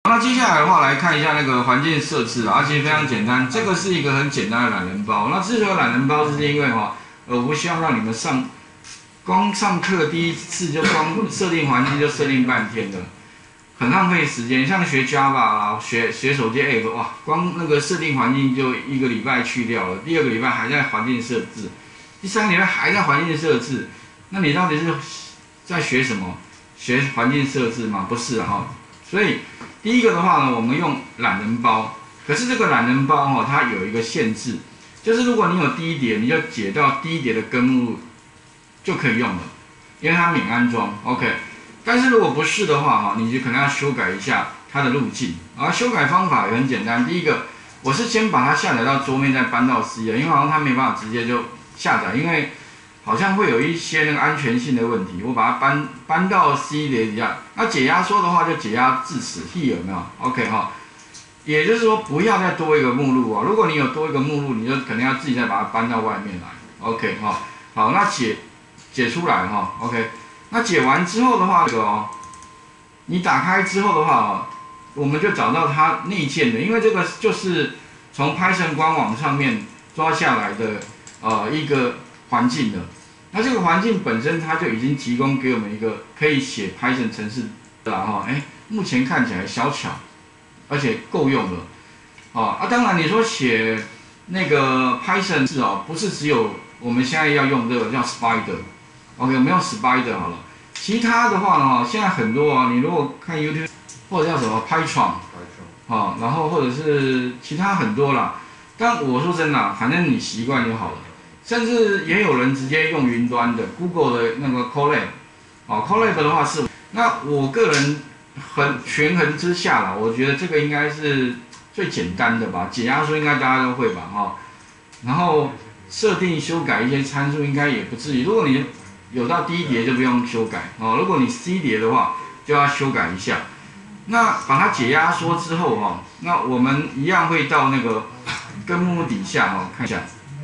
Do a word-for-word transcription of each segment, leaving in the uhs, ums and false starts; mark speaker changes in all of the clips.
Speaker 1: 那接下来的话来看一下那个环境设置啊，其实非常简单，这个是一个很简单的懒人包。那之所以有懒人包，是因为哈，呃，我不希望让你们上光上课第一次就光设定环境就设定半天的，很浪费时间。像学 Java 啦，学学手机 App， 哇，光那个设定环境就一个礼拜去掉了，第二个礼拜还在环境设置，第三个礼拜还在环境设置，那你到底是在学什么？学环境设置吗？不是哈。所以第一个的话呢，我们用懒人包，可是这个懒人包哈，它有一个限制，就是如果你有第一叠，你就解到第一叠的根目录就可以用了，因为它免安装 ，OK。但是如果不是的话哈，你就可能要修改一下它的路径。而修改方法也很简单，第一个我是先把它下载到桌面，再搬到 C 的，因为好像它没办法直接就下载，因为好像会有一些那个安全性的问题，我把它搬搬到 C 碟底下。那解压缩的话，就解压至此 ，here 有没有 ？OK 哈，也就是说不要再多一个目录哦。如果你有多一个目录，你就可能要自己再把它搬到外面来。OK 哈，好，那解解出来哈 ，OK。那解完之后的话，这个哦，你打开之后的话哦，我们就找到它内建的，因为这个就是从 Python 官网上面抓下来的呃一个环境的。那这个环境本身它就已经提供给我们一个可以写 Python 程式的啦哈，哎，目前看起来小巧，而且够用了，哦啊，当然你说写那个 Python 是哦，不是只有我们现在要用这个叫 Spider，OK， 我们用 Spider 好了，其他的话呢，现在很多啊，你如果看 YouTube 或者叫什么 Python， 哦，然后或者是其他很多啦，但我说真的，反正你习惯就好了。甚至也有人直接用云端的 ，Google 的那个 Colab， 哦 ，Colab 的话是，那我个人很权衡之下啦，我觉得这个应该是最简单的吧，解压缩应该大家都会吧，哈、哦，然后设定修改一些参数应该也不至于，如果你有到 D 碟就不用修改，哦，如果你 C 碟的话就要修改一下，那把它解压缩之后哈、哦，那我们一样会到那个根目底下哈、哦，看一下。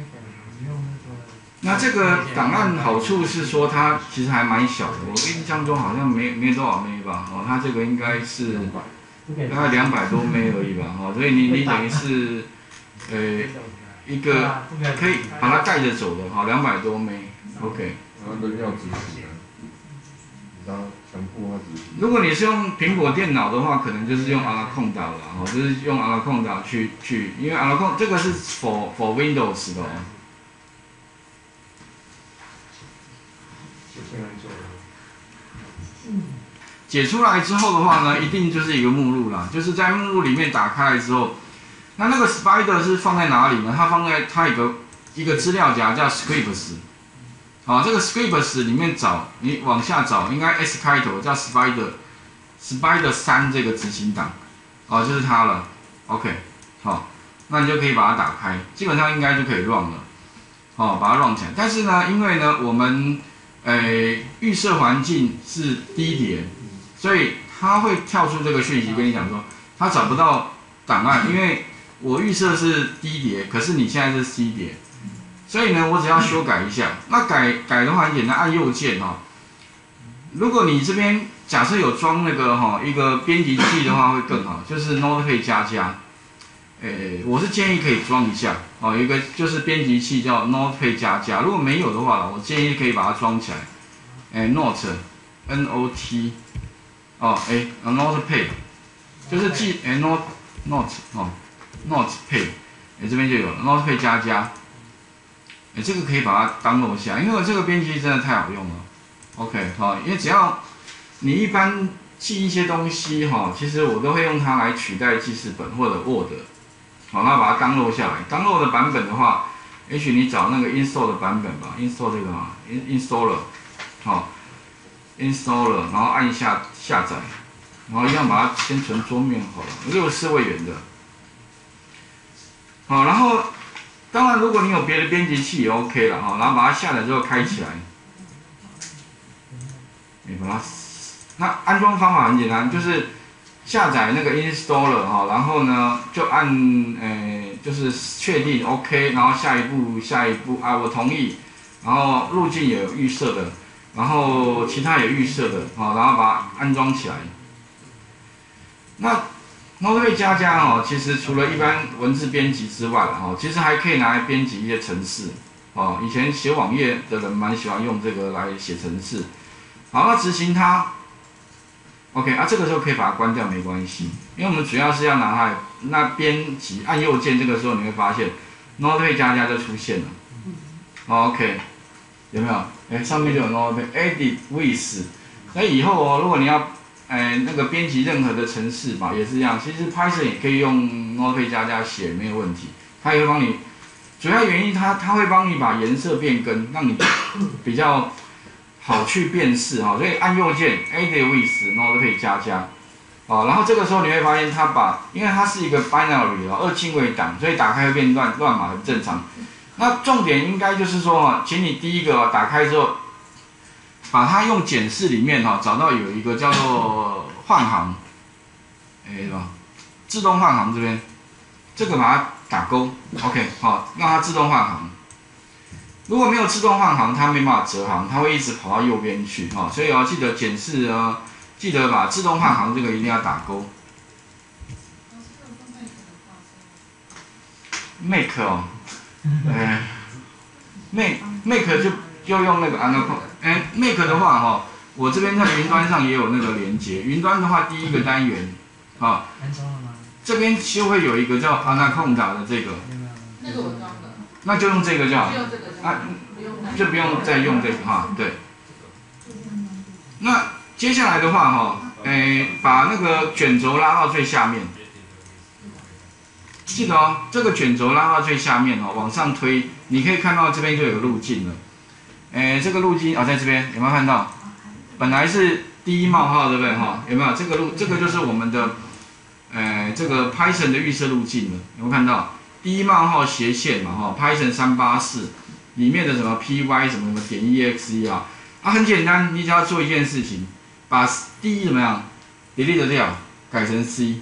Speaker 1: 那这个档案好处是说它其实还蛮小的，我印象中好像没没多少 M B 吧，哦，它这个应该是大概两百多 M B 而已吧，哦，所以你你等于是呃一个可以把它带着走的，哈，两百多 M B，OK。
Speaker 2: 然后人要执行，然后强迫他执行。
Speaker 1: 如果你是用苹果电脑的话，可能就是用 Anaconda 啦，哦，就是用 Anaconda 去去，因为 Anaconda 这个是 for for Windows 的哦。解出来之后的话呢，一定就是一个目录啦，就是在目录里面打开来之后，那那个 Spider 是放在哪里呢？它放在它有个一个资料夹叫 Scripts， 好，这个 Scripts 里面找，你往下找，应该 S 开头叫 Spider，Spider 三这个执行档，哦，就是它了 ，OK， 好，那你就可以把它打开，基本上应该就可以 run 了，哦，把它 run 起来。但是呢，因为呢我们呃，预设环境是 D 碟，所以它会跳出这个讯息跟你讲说，它找不到档案，因为我预设是 D 碟，可是你现在是 C 碟，所以呢，我只要修改一下。那改改的话很简单，按右键哈、哦。如果你这边假设有装那个哈、哦、一个编辑器的话，会更好，就是 Notepad 加加。诶，我是建议可以装一下哦，有一个就是编辑器叫 Notepad 加加，如果没有的话，我建议可以把它装起来。诶 ，Note，N O T， 哦，诶 ，Notepad， 就是记诶 Note Note 哦 ，Notepad， 诶这边就有了 Notepad 加加，诶这个可以把它 download 下，因为这个编辑器真的太好用了。OK， 好，因为只要你一般记一些东西哈，其实我都会用它来取代记事本或者 Word。好，那把它 download 下来。download 的版本的话，也许你找那个 install 的版本吧 ，install 这个啊 ，installer， 好 ，installer， 然后按一下下载，然后一样把它先存桌面好了，六十四位元的。好，然后当然如果你有别的编辑器也 OK 了哈，然后把它下载之后开起来，你把它，那安装方法很简单，就是。下载那个 installer 哈，然后呢就按呃就是确定 OK， 然后下一步下一步啊我同意，然后路径也有预设的，然后其他也预设的，好，然后把它安装起来。那 Notepad 加加哦，其实除了一般文字编辑之外哦，其实还可以拿来编辑一些程式哦。以前写网页的人蛮喜欢用这个来写程式。好，那执行它 ，OK 啊，这个时候可以把它关掉没关系，因为我们主要是要拿它来那编辑，按右键，这个时候你会发现 Notepad 加加就出现了。哦、OK， 有没有？哎，上面就有 Notepad Edit with。那以后哦，如果你要哎，那个编辑任何的程式吧，也是一样。其实 Python 也可以用 Notepad 加加写，没有问题。它也会帮你，主要原因它它会帮你把颜色变更，让你比较好去辨识哈。所以按右键 Edit with Notepad 加加，哦，然后这个时候你会发现它把，因为它是一个 binary 哦，二进位档，所以打开会变乱乱码，很正常。那重点应该就是说哈，请你第一个打开之后。把它用检视里面哈、哦、找到有一个叫做换行，哎是吧？自动换行这边，这个把它打勾 ，OK 好、哦，让它自动换行。如果没有自动换行，它没办法折行，它会一直跑到右边去哈、哦。所以要、哦、记得检视啊，记得把自动换行这个一定要打勾。Make 哦，哎 ，Make Make 就就用那个 Anaconda。哎 ，Make 的话哈、哦，我这边在云端上也有那个连接。云端的话，第一个单元，啊、哦，这边就会有一个叫 Anaconda 的这个。
Speaker 3: 那个我装的。
Speaker 1: 那就用这个就好。
Speaker 3: 就用这个。
Speaker 1: 啊，就不用再用这个哈，对。那接下来的话哈、哦，哎，把那个卷轴拉到最下面。记得哦，这个卷轴拉到最下面哦，往上推，你可以看到这边就有个路径了。诶，这个路径啊、哦，在这边有没有看到？本来是第一冒号，对不对哈？有没有这个路？这个就是我们的，诶，这个 Python 的预设路径了。有没有看到？第一冒号斜线嘛哈 ，Python 三八四里面的什么 py 什么什么点 exe 啊，啊很简单，你只要做一件事情，把第一怎么样 delete 掉，改成 C，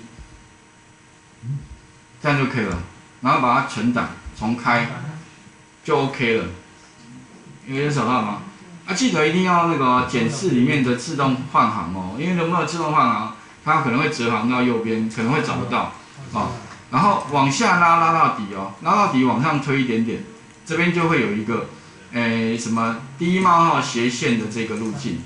Speaker 1: 这样就可以了。然后把它存档重开，就 OK 了。有人找到吗？啊，记得一定要那个检视里面的自动换行哦，因为能不能自动换行，它可能会折行到右边，可能会找不到哦。然后往下拉，拉到底哦，拉到底往上推一点点，这边就会有一个，诶什么第一冒号斜线的这个路径。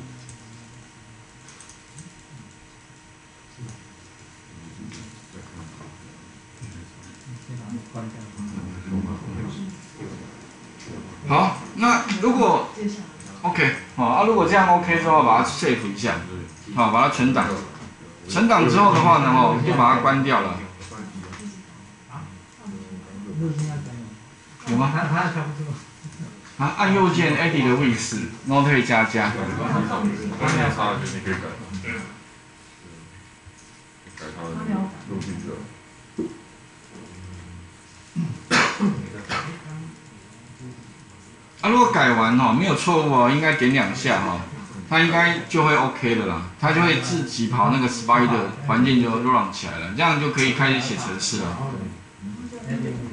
Speaker 1: 好，那如果 OK 好啊，如果这样 OK 之后，把它 save 一下，好，把它存档。存档之后的话呢，哦，就把它关掉了。有吗？啊，按右键 Edit 的位置 ，Notepad 加加。
Speaker 2: 关键差的就是你可以改，改它的路径就。
Speaker 1: 啊，如果改完哦，没有错误哦，应该点两下哈、哦，它应该就会 OK 的啦，它就会自己跑那个 Spider 环境就 run 起来了，这样就可以开始写程式了。